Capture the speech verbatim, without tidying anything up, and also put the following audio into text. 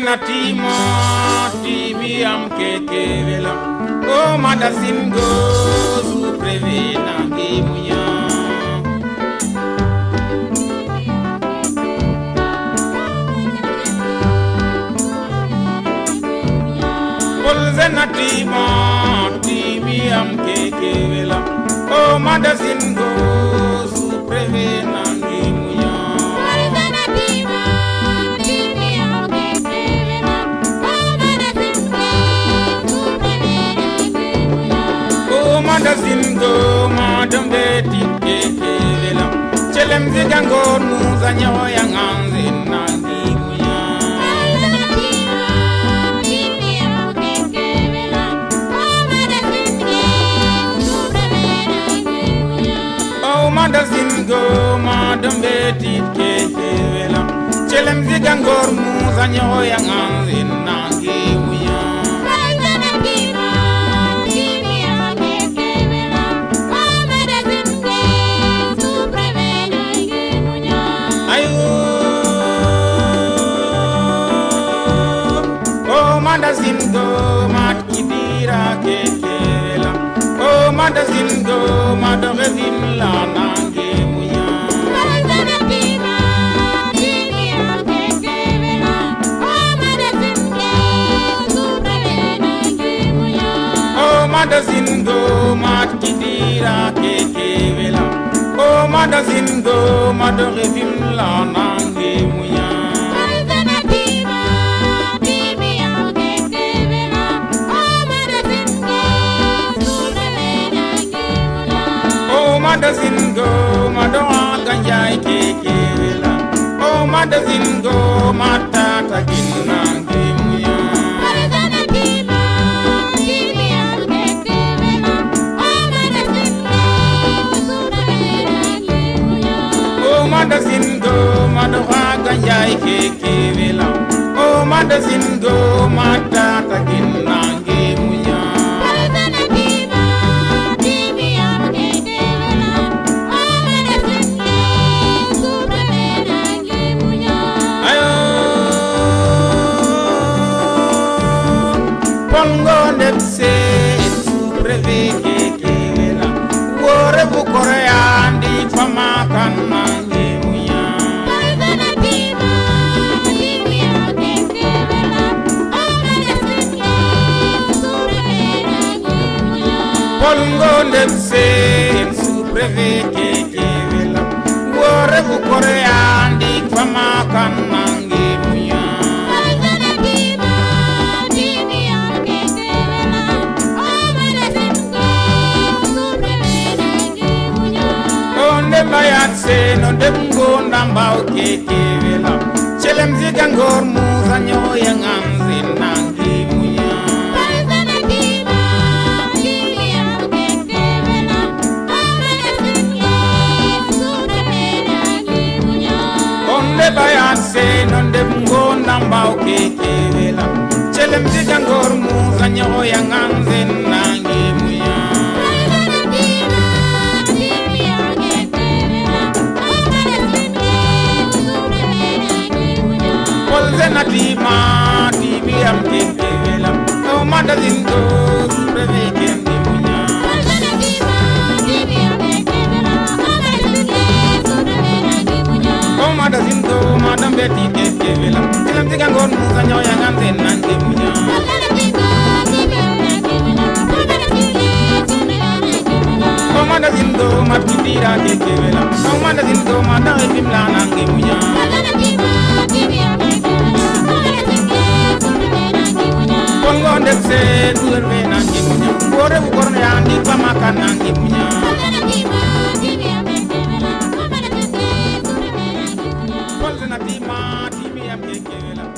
Polzenatimo tibi am keke vela o madasingo su prevena gimuya Polzenatimo tibi am keke vela o madasingo su prevena gimuya Madazingo madam beti keke vela chelem zigango nuza nyawa yang anzin nangi muya Oh madazingo madam beti keke vela chelem zigango nuza nyawa yang anzin nangi muya Madazingo mat kidira kekela oh madazingo madogezim la nange muya madazingo kidira kekela oh madazingo supreme nange muya oh madazingo mat kidira kekela oh madazingo madogezim la nange muya Madazingo madoa ganjai keke vela oh madazingo matata kinangi muya madazingo kidira keke vela oh madazingo supreme muya oh madazingo madoa ganjai keke vela oh madazingo matata kinangi muya Ndepse supreve keke vela wore bukore andi pamakan nange muya madazingo kidira keke vela oh madazingo supreme nange muya Polgo ndepse supreve keke vela wore bukore andi pamakan nange muya bayat se no demgo ndambao keke vela chelem zigangor muza nyoya ngamzi nangi muya madazingo kidira keke vela oh madazingo supreme nangi muya onde bayat se no demgo ndambao keke vela chelem zigangor muza nyoya ngamzi nangi muya Polzenatima tibi am keke vela oh madazingo supreme kendi muya Polzenatima tibi am keke vela oh madazingo supreme nangi muya oh madazingo madam beti keke vela tilam tigangon muza nyoya nganze nangi muya Polzenatima tibi am keke vela oh madazingo supreme nangi muya oh madazingo mat kidira keke vela oh madazingo madam beti la nangi muya Polzenatima tibi am Polgo ndepse duerve nangi munya Bore bukorne andi pamakan nangi munya Polzenatima tibi am keke vela oh madazingo supreme nangi munya Polzenatima tibi am keke vela